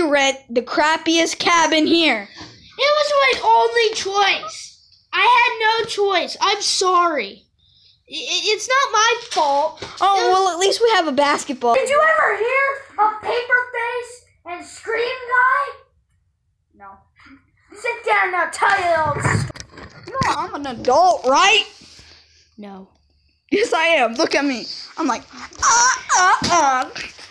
rent the crappiest cabin here. It was my only choice. I had no choice. I'm sorry. It's not my fault. Oh, well, at least we have a basketball. Did you ever hear of Paperface and Scream Guy? No. Sit down and I'll tell you the old story. You know, I'm an adult, right? No. Yes, I am. Look at me. I'm like,